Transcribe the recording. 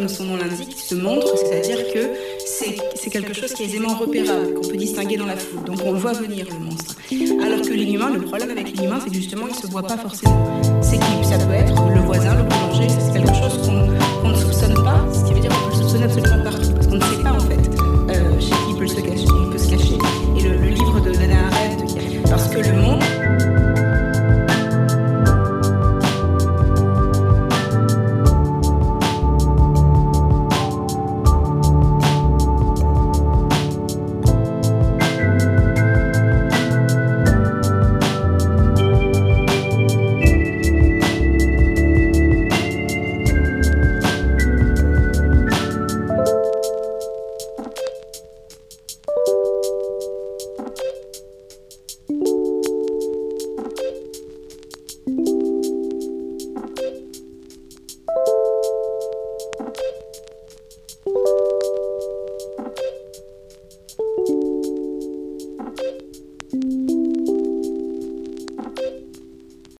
comme son nom l'indique, se montre, c'est-à-dire que c'est quelque chose qui est aisément repérable, qu'on peut distinguer dans la foule. Donc on le voit venir, le monstre. Alors que l'inhumain, le problème avec l'inhumain, c'est que justement, il ne se voit pas forcément. C'est que ça peut être le voisin, le boulanger, c'est quelque chose qu'on ne soupçonne pas, ce qui veut dire qu'on peut le soupçonner absolument partout, parce qu'on ne sait pas en fait chez qui il peut se cacher. Et le livre de Hannah Arendt, parce que le monde...